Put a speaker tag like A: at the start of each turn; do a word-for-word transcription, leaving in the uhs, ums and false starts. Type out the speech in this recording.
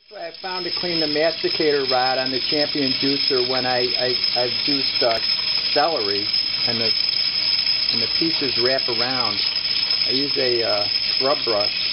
A: I found to clean the masticator rod on the Champion juicer when I, I, I've juiced uh, celery and the, and the pieces wrap around. I use a uh, scrub brush